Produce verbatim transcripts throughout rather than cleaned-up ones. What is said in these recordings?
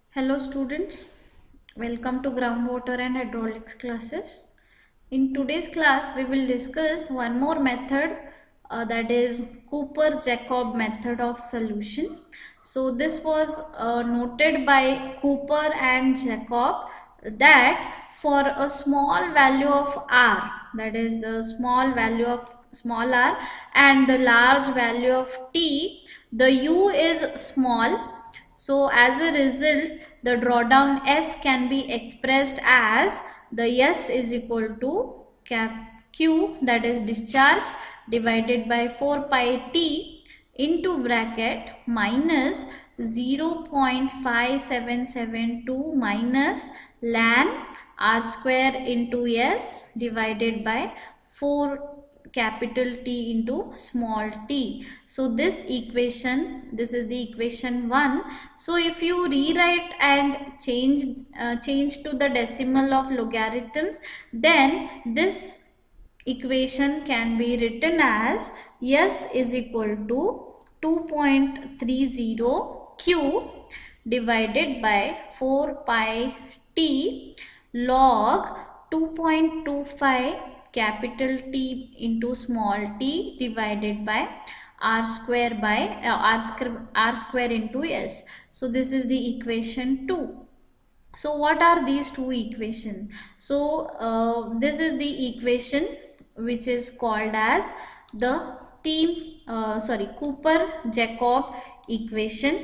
Hello students, welcome to groundwater and hydraulics classes. In today's class we will discuss one more method uh, that is Cooper-Jacob method of solution. So this was uh, noted by Cooper and Jacob that for a small value of r, that is the small value of small r and the large value of t, the u is small. So as a result, the drawdown S can be expressed as the S is equal to cap Q, that is discharge, divided by four pi T into bracket minus zero point five seven seven two minus ln R square into S divided by four capital T into small t. So this equation, this is the equation one. So if you rewrite and change uh, change to the decimal of logarithms, then this equation can be written as S is equal to two point three zero Q divided by four pi T log two point two five capital T into small t divided by r square by uh, r square r square into s. So this is the equation two. So what are these two equations? So uh, this is the equation which is called as the theme uh, sorry Cooper-Jacob equation.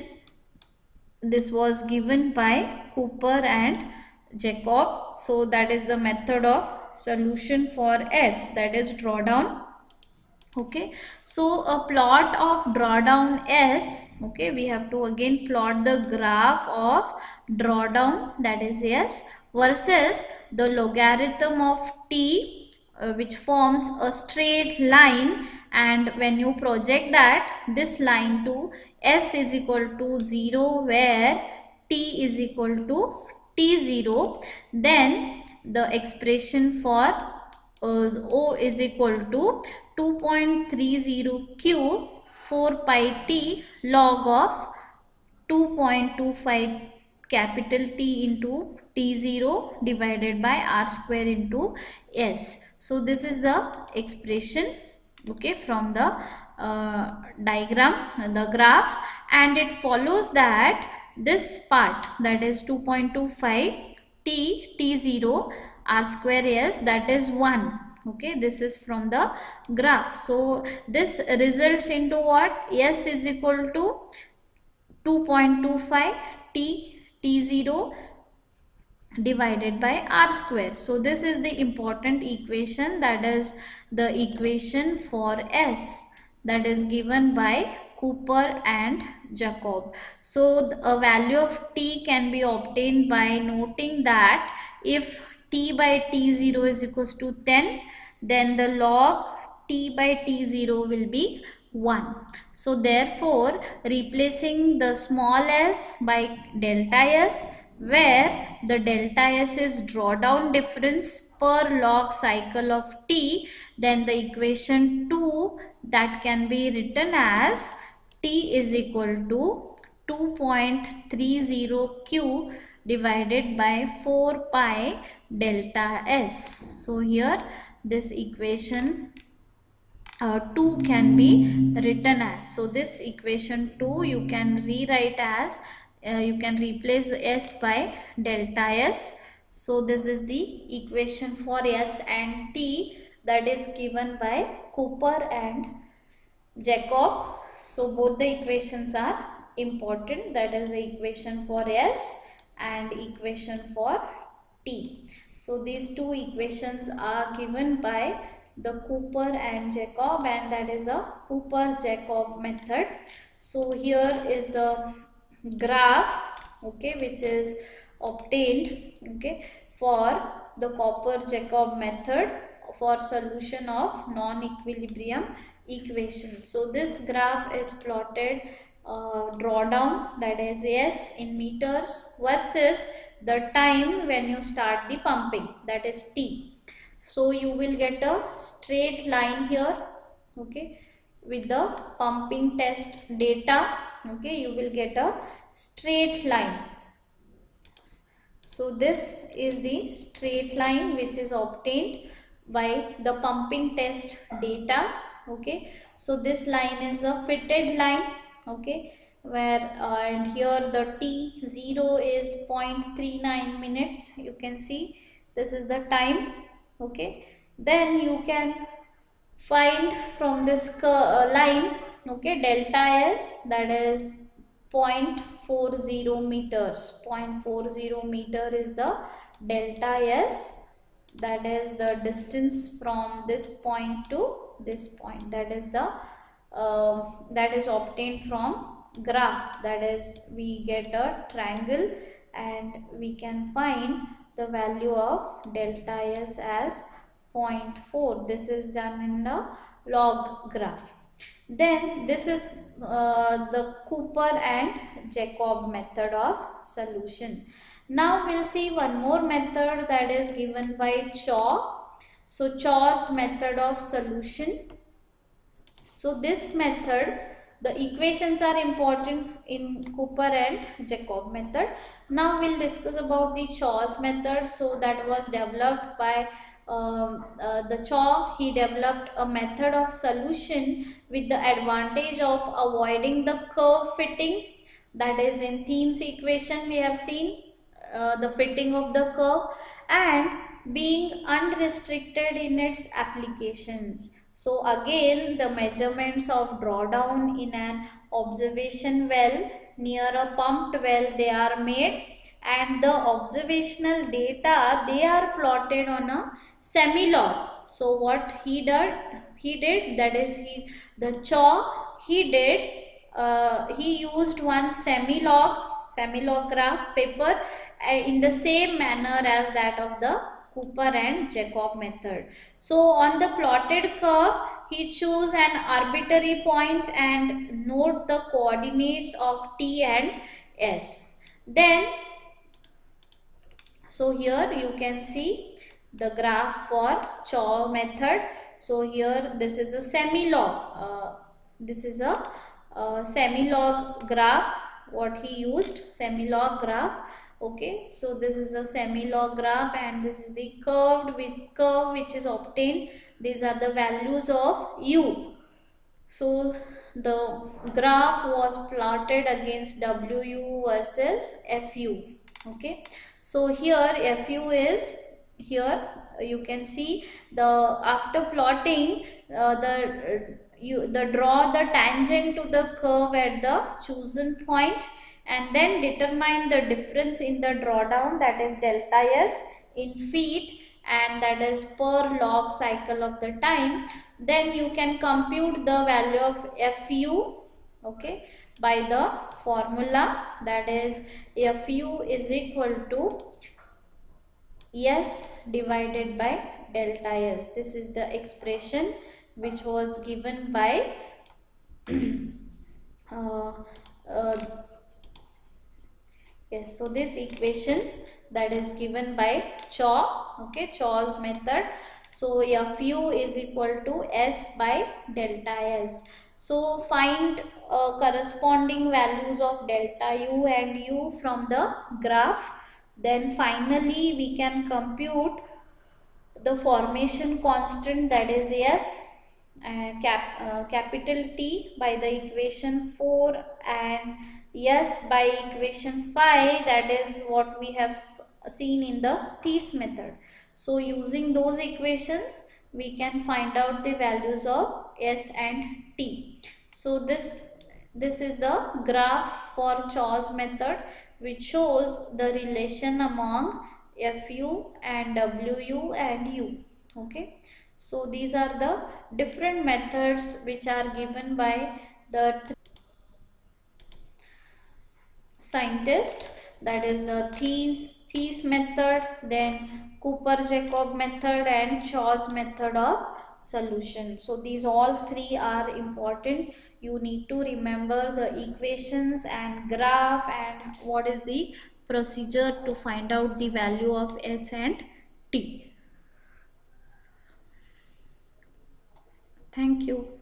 This was given by Cooper and Jacob. So that is the method of solution for S, that is drawdown. Okay, so a plot of drawdown S, okay, we have to again plot the graph of drawdown, that is S, versus the logarithm of T, uh, which forms a straight line, and when you project that this line to S is equal to zero where T is equal to T zero, then the expression for uh, O is equal to two point three zero Q four pi T log of two point two five capital T into T zero divided by R square into S. So this is the expression, okay, from the uh, diagram, the graph, and it follows that this part, that is two point two five T T zero R square S, that is one. Okay, this is from the graph. So this results into what? S is equal to two point two five T T zero divided by R square. So this is the important equation, that is the equation for S, that is given by Cooper and Jacob. So a value of T can be obtained by noting that if T by T zero is equals to ten, then the log T by T zero will be one. So therefore replacing the small s by delta s, where the delta s is drawdown difference per log cycle of T, then the equation two, that can be written as T is equal to two point three zero Q divided by four pi delta S. So here this equation uh, two can be written as. So this equation two you can rewrite as, uh, you can replace S by delta S. So this is the equation for S and T, that is given by Cooper and Jacob. So both the equations are important, that is the equation for S and equation for T. So these two equations are given by the Cooper and Jacob, and that is the Cooper-Jacob method. So here is the graph, okay, which is obtained, okay, for the Cooper-Jacob method for solution of non-equilibrium equation. So this graph is plotted uh, drawdown, that is S in meters, versus the time when you start the pumping, that is T. So you will get a straight line here, okay, with the pumping test data, okay, you will get a straight line. So this is the straight line which is obtained by the pumping test data. Okay, so this line is a fitted line. Okay, where uh, and here the T zero is zero point three nine minutes. You can see this is the time. Okay, then you can find from this uh, line, okay, delta S, that is zero point four zero meters. zero point four zero meter is the delta S, that is the distance from this point to this point. That is the uh, that is obtained from graph. That is, we get a triangle and we can find the value of delta S as zero point four. This is done in the log graph. Then this is uh, the Cooper and Jacob method of solution. Now we'll see one more method that is given by Chaw. So Chaw's method of solution. So this method, the equations are important in Cooper and Jacob method. Now we'll discuss about the Chaw's method. So that was developed by um, uh, the Chaw. He developed a method of solution with the advantage of avoiding the curve fitting. That is, in Thiem's equation we have seen uh, the fitting of the curve, and being unrestricted in its applications. So again, the measurements of drawdown in an observation well near a pumped well, they are made, and the observational data, they are plotted on a semi-log. So what he did, he did that is he the Chaw he did uh, he used one semi-log semi-log graph paper uh, in the same manner as that of the Cooper and Jacob method. So on the plotted curve, he chose an arbitrary point and note the coordinates of T and S. Then, so here you can see the graph for Chaw method. So here this is a semi-log. Uh, this is a uh, semi-log graph. What he used, semi-log graph. Okay, so this is a semi-log graph, and this is the curved with curve which is obtained. These are the values of U. So the graph was plotted against W U versus F U. Okay, so here F U is here. You can see the after plotting uh, the you the draw the tangent to the curve at the chosen point, and then determine the difference in the drawdown, that is delta S, in feet, and that is per log cycle of the time. Then you can compute the value of F U, okay, by the formula, that is F U is equal to S divided by delta S. This is the expression which was given by uh, uh, yes, so this equation that is given by Chaw, okay, Chaw's method. So F U is equal to S by delta S. So find uh, corresponding values of delta U and U from the graph. Then finally we can compute the formation constant, that is S, and cap, uh, capital T by the equation four, and S by equation five, that is what we have seen in the Thies method. So using those equations we can find out the values of S and T. So this this is the graph for Chaw's method, which shows the relation among F U and W U and U. Okay, so these are the different methods which are given by the scientist, that is the Thies, Thies method, then Cooper-Jacob method, and Chaw's method of solution. So these all three are important. You need to remember the equations and graph and what is the procedure to find out the value of S and T. Thank you.